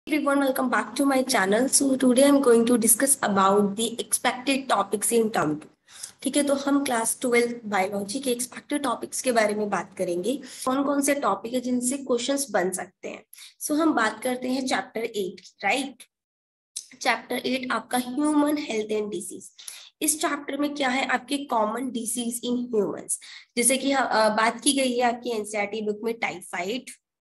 Everyone, welcome back to my channel. So today I'm going to discuss about the expected topics in term 2. ठीक है, तो हम class 12 biology के expected topics के बारे में बात करेंगे। कौन कौन से टॉपिक है जिनसे क्वेश्चंस बन सकते हैं। सो हम बात करते हैं चैप्टर 8 की, राइट। चैप्टर 8 आपका ह्यूमन हेल्थ एंड डिसीज। इस चैप्टर में क्या है, आपके कॉमन डिसीज इन ह्यूमंस। जैसे कि बात की गई है आपकी एनसीईआरटी बुक में टाइफाइड,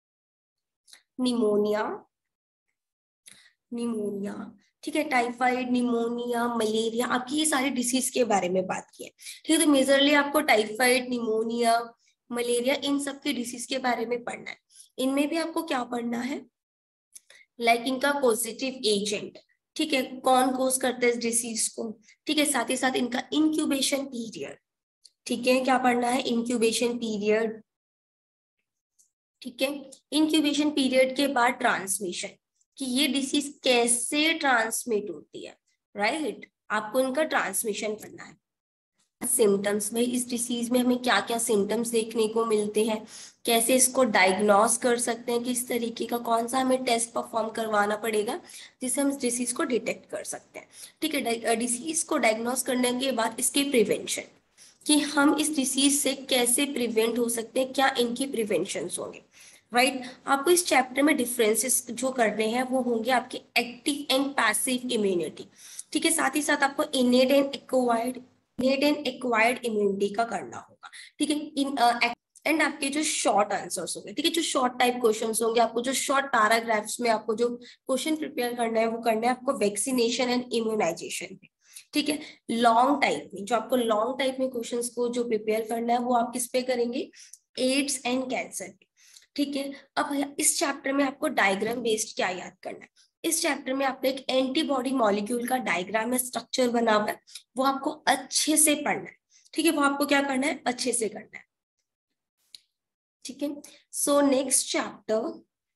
निमोनिया, ठीक है, टाइफाइड, निमोनिया, मलेरिया, आपकी ये सारी डिसीज के बारे में बात की है। ठीक है, तो मेजरली आपको टाइफाइड, निमोनिया, मलेरिया, इन सब के डिसीज के बारे में पढ़ना है। इनमें भी आपको क्या पढ़ना है, लाइक इनका पॉजिटिव एजेंट, ठीक है, कौन कोज करता है इस डिसीज को, ठीक है, साथ ही साथ इनका इंक्यूबेशन पीरियड, ठीक है, क्या पढ़ना है, इंक्यूबेशन पीरियड, ठीक है, इंक्यूबेशन पीरियड के बाद ट्रांसमिशन, कि ये डिसीज कैसे ट्रांसमिट होती है, राइट, आपको इनका ट्रांसमिशन करना है। सिम्टम्स, भाई इस डिसीज में हमें क्या क्या सिम्टम्स देखने को मिलते हैं, कैसे इसको डायग्नोस कर सकते हैं, किस तरीके का कौन सा हमें टेस्ट परफॉर्म करवाना पड़ेगा जिससे हम इस डिसीज को डिटेक्ट कर सकते हैं। ठीक है, डिसीज को डायग्नोस करने के बाद इसके प्रिवेंशन, कि हम इस डिसीज से कैसे प्रिवेंट हो सकते हैं, क्या इनकी प्रिवेंशन होंगे, राइट। आपको इस चैप्टर में डिफरेंसेस जो करने हैं वो होंगे आपके एक्टिव एंड पैसिव इम्यूनिटी, ठीक है, साथ ही साथ आपको इनेट एंड एक्वायर्ड इम्यूनिटी का करना होगा, ठीक है। इन एंड आपके जो शॉर्ट आंसर्स होंगे, ठीक है, जो शॉर्ट टाइप क्वेश्चंस होंगे, आपको जो शॉर्ट पैराग्राफ्स में आपको जो क्वेश्चन प्रिपेयर करना है वो करना है आपको वैक्सीनेशन एंड इम्यूनाइजेशन पे, ठीक है। लॉन्ग टाइप में, जो आपको लॉन्ग टाइप में क्वेश्चंस को जो प्रिपेयर करना है वो आप किस पे करेंगे, एड्स एंड कैंसर पे, ठीक है। अब इस चैप्टर में आपको डायग्राम बेस्ड क्या याद करना है, इस चैप्टर में आपको एक एंटीबॉडी मॉलिक्यूल का डायग्राम में स्ट्रक्चर बना हुआ है, वो आपको अच्छे से पढ़ना है, ठीक है, वो आपको क्या करना है, अच्छे से करना है, ठीक है। So next chapter,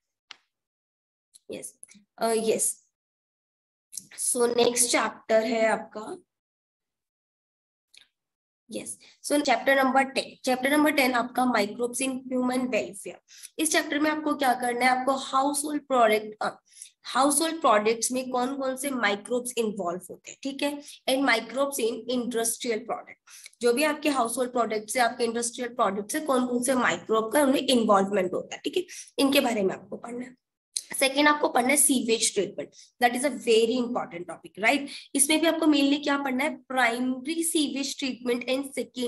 yes yes, so next chapter है आपका, यस, सो चैप्टर नंबर 10 आपका माइक्रोब्स इन ह्यूमन वेलफेयर। इस चैप्टर में आपको क्या करना है, आपको हाउस होल्ड प्रोडक्ट्स में कौन कौन से माइक्रोब्स इन्वॉल्व होते हैं, ठीक है, and microbes in industrial product, जो भी आपके हाउस होल्ड प्रोडक्ट्स है, आपके इंडस्ट्रियल प्रोडक्ट्स है, कौन कौन से माइक्रोब का उनमें इन्वॉल्वमेंट होता है, ठीक है, इनके बारे में आपको पढ़ना है। सेकेंड आपको पढ़ना है sewage treatment, that is a very important topic, right. इसमें भी आपको मेनली क्या पढ़ना है, primary sewage treatment and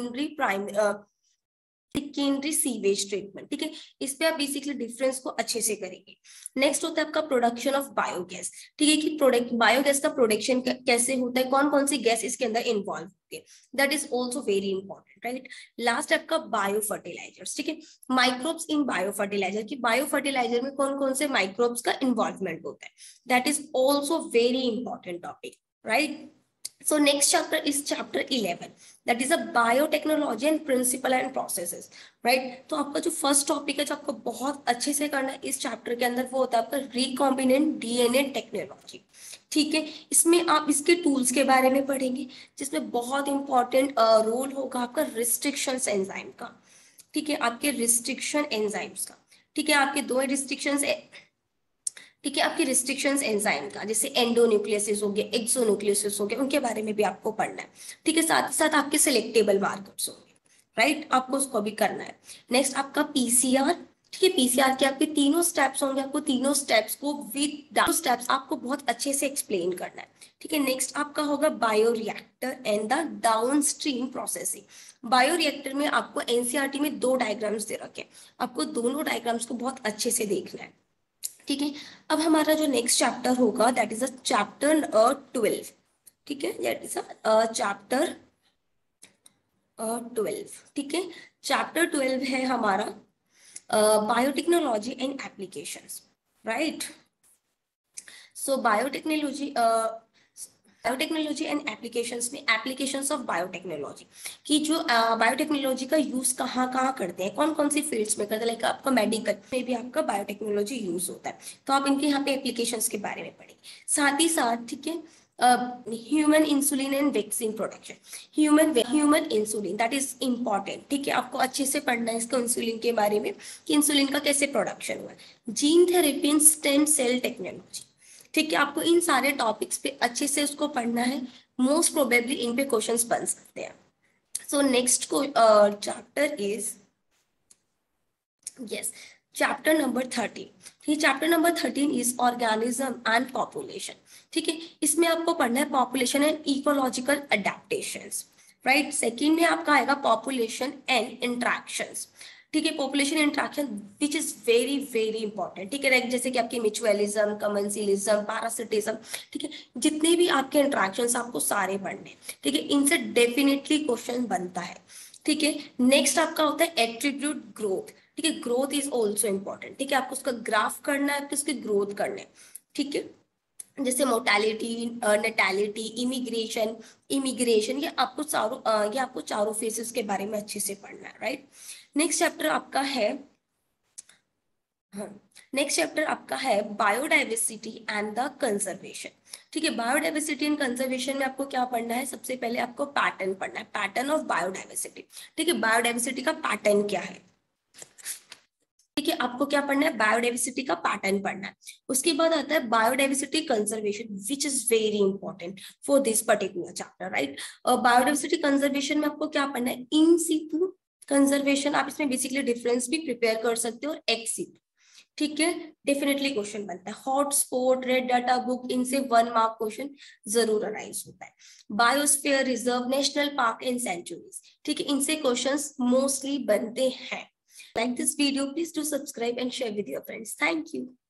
secondary sewage treatment, ठीक है, इस पे आप बेसिकली डिफरेंस को अच्छे से करेंगे। नेक्स्ट होता है आपका प्रोडक्शन ऑफ बायोगैस, ठीक है, कि प्रोडक्ट बायोगैस का प्रोडक्शन कैसे होता है, कौन कौन सी गैस इसके अंदर इन्वॉल्व होती है, that is also very important, right. Last आपका बायो फर्टिलाइजर्स, ठीक है, माइक्रोब्स इन बायो फर्टिलाइजर, की बायो फर्टिलाइजर में कौन कौन से माइक्रोब्स का इन्वॉल्वमेंट होता है, that is also very important topic, right. So next chapter is chapter 11, that is a biotechnology and principle and processes, right। तो आपका जो फर्स्ट टॉपिक है जो आपको बहुत अच्छे से करना है इस चैप्टर के अंदर वो होता है आपका रिकॉम्बिनेंट डीएनए टेक्नोलॉजी, ठीक है। इसमें आप इसके टूल्स के बारे में पढ़ेंगे, जिसमें बहुत इंपॉर्टेंट रोल होगा आपका रिस्ट्रिक्शन एंजाइम का, ठीक है, आपके रिस्ट्रिक्शन एंजाइम्स का, ठीक है, आपके दो रिस्ट्रिक्शंस, ठीक है, आपकी रिस्ट्रिक्शंस एंजाइम का, जैसे एंडोन्यूक्लियसिस हो गया, एक्सोन्यूक्लियसिस हो गया, उनके बारे में भी आपको पढ़ना है, ठीक है, साथ ही साथ आपके सिलेक्टेबल मार्कर्स होंगे, राइट, आपको उसको भी करना है। नेक्स्ट आपका पीसीआर, ठीक है, पीसीआर के आपके तीनों स्टेप्स होंगे, आपको तीनों स्टेप्स को विद स्टेप्स आपको बहुत अच्छे से एक्सप्लेन करना है, ठीक है। नेक्स्ट आपका होगा bioreactor and the downstream processing. Bioreactor में आपको एनसीईआरटी में 2 डायग्राम्स दे रखे हैं, आपको दोनों डायग्राम्स को बहुत अच्छे से देखना है, ठीक है। अब हमारा जो नेक्स्ट चैप्टर होगा दैट इज अ चैप्टर 12, ठीक है, दैट इज अ चैप्टर 12, ठीक है। चैप्टर 12 है हमारा biotechnology and applications, right. So biotechnology and applications में एप्लीकेशंस ऑफ बायोटेक्नोलॉजी, कि जो बायोटेक्नोलॉजी का यूज कहाँ कहाँ करते हैं, कौन कौन सी फील्ड्स में करते हैं, लाइक आपका मेडिकल में भी आपका बायोटेक्नोलॉजी यूज होता है, तो आप इनके यहाँ पे एप्लीकेशंस के बारे में पढ़ेंगे, साथ ही साथ, ठीक है, human insulin and vaccine production, human insulin that is important, ठीक है, आपको अच्छे से पढ़ना है इसका इंसुलिन के बारे में कि इंसुलिन का कैसे प्रोडक्शन हुआ है। Gene therapy and stem cell technology, ठीक है, आपको इन सारे टॉपिक्स पे अच्छे से उसको पढ़ना है, मोस्ट प्रोबेबली इन पे क्वेश्चंस बन सकते हैं। So next chapter is yes chapter number 13। ये चैप्टर नंबर 13 इज ऑर्गेनिज्म एंड पॉपुलेशन, ठीक है, इसमें आपको पढ़ना है population and ecological adaptations, right. Second में आपका आएगा पॉपुलेशन एंड इंट्रैक्शंस, ठीक है, population interaction which is very very important, ठीक है, जैसे कि आपके म्यूचुअलिज्म, कमेंसिलिज्म, पैरासिटिज्म, ठीक है, जितने भी आपके इंट्रैक्शंस आपको सारे पढ़ने, ठीक है, इनसे डेफिनेटली क्वेश्चन बनता है, ठीक है। नेक्स्ट आपका होता है एट्रीब्यूट ग्रोथ, ठीक है, ग्रोथ इज ऑल्सो इंपॉर्टेंट, ठीक है, आपको उसका ग्राफ करना है, आपको उसकी ग्रोथ करना है, ठीक है, जैसे मोर्टेलिटी, नेटैलिटी, इमिग्रेशन, ये आपको चारों फेसेस के बारे में अच्छे से पढ़ना है, राइट। नेक्स्ट चैप्टर आपका है बायोडाइवर्सिटी एंड द कंजर्वेशन, ठीक है, बायोडाइवर्सिटी एंड कंजर्वेशन में आपको क्या पढ़ना है, सबसे पहले आपको पैटर्न पढ़ना है, पैटर्न ऑफ बायोडाइवर्सिटी, ठीक है, बायोडाइवर्सिटी का पैटर्न क्या है, ठीक है, आपको क्या पढ़ना है, बायोडाइवर्सिटी का पैटर्न पढ़ना है। उसके बाद आता है biodiversity conservation which is very important for this particular chapter, right. Biodiversity conservation में आपको क्या पढ़ना है, इन सीटू कंजर्वेशन, आप इसमें बेसिकली डिफरेंस भी प्रिपेयर कर सकते हो, और एक्स सीटू, ठीक है, डेफिनेटली क्वेश्चन बनता है। हॉटस्पॉट, रेड डाटा बुक, इनसे 1 मार्क क्वेश्चन जरूर अराइज होता है। Biosphere reserve, national park and sanctuaries, ठीक है, इनसे क्वेश्चंस मोस्टली बनते हैं। Like this video, please do subscribe and share with your friends. Thank you.